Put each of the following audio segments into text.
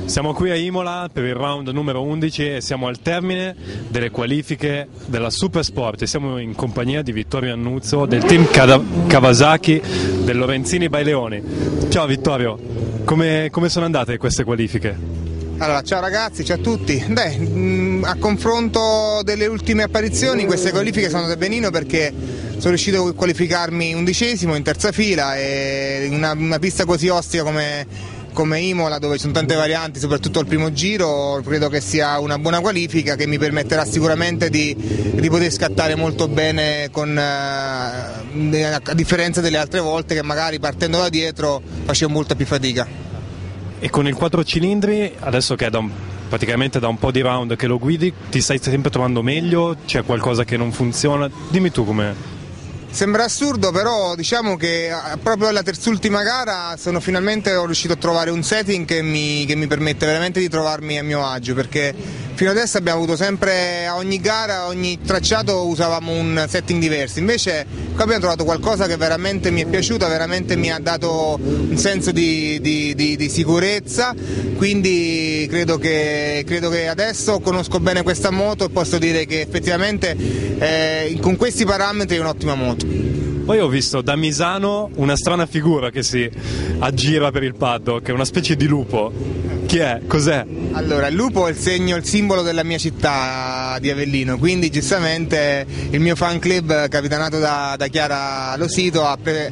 Siamo qui a Imola per il round numero 11 e siamo al termine delle qualifiche della Supersport e siamo in compagnia di Vittorio Annuzzo del team Kawasaki del Lorenzini Baileoni. Ciao Vittorio, come sono andate queste qualifiche? Allora, ciao ragazzi, ciao a tutti. A confronto delle ultime apparizioni queste qualifiche sono andate benino perché sono riuscito a qualificarmi 11° in terza fila e in una pista così ostica come Imola, dove ci sono tante varianti, soprattutto al primo giro, credo che sia una buona qualifica che mi permetterà sicuramente di poter scattare molto bene a differenza delle altre volte che magari partendo da dietro facevo molta più fatica. E con il 4 cilindri, adesso che è praticamente da un po' di round che lo guidi, ti stai sempre trovando meglio? C'è qualcosa che non funziona? Dimmi tu com'è. Sembra assurdo, però diciamo che proprio alla terzultima gara finalmente ho riuscito a trovare un setting che mi permette veramente di trovarmi a mio agio, perché fino adesso abbiamo avuto sempre, a ogni gara, a ogni tracciato usavamo un setting diverso, invece qua abbiamo trovato qualcosa che veramente mi è piaciuta, veramente mi ha dato un senso di sicurezza, quindi credo che adesso conosco bene questa moto e posso dire che effettivamente con questi parametri è un'ottima moto. Poi ho visto da Misano una strana figura che si aggira per il paddock, è una specie di lupo. Chi è? Cos'è? Allora, il lupo è il simbolo della mia città di Avellino, quindi giustamente il mio fan club capitanato da Chiara Losito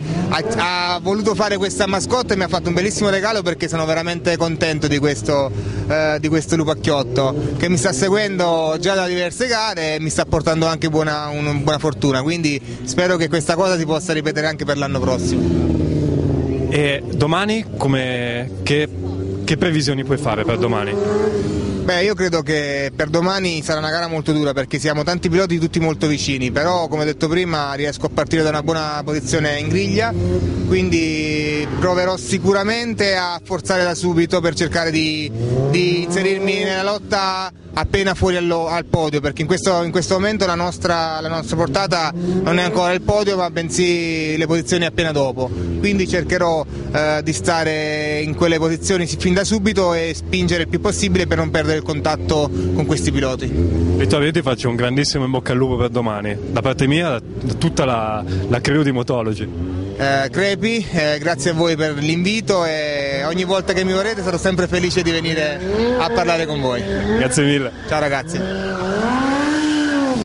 ha voluto fare questa mascotte e mi ha fatto un bellissimo regalo perché sono veramente contento di questo lupacchiotto che mi sta seguendo già da diverse gare e mi sta portando anche buona fortuna, quindi spero che questa cosa si possa ripetere anche per l'anno prossimo. E domani che previsioni puoi fare per domani? Beh, io credo che per domani sarà una gara molto dura perché siamo tanti piloti tutti molto vicini, però come detto prima riesco a partire da una buona posizione in griglia, quindi proverò sicuramente a forzare da subito per cercare di inserirmi nella lotta appena fuori al podio, perché in questo momento la nostra portata non è ancora il podio ma bensì le posizioni appena dopo, quindi cercherò di stare in quelle posizioni fin da subito e spingere il più possibile per non perdere il contatto con questi piloti. Vittorio, io ti faccio un grandissimo in bocca al lupo per domani, da parte mia, da tutta la crew di Motology. Crepi, grazie a voi per l'invito e ogni volta che mi vorrete sarò sempre felice di venire a parlare con voi. Grazie mille. Ciao ragazzi.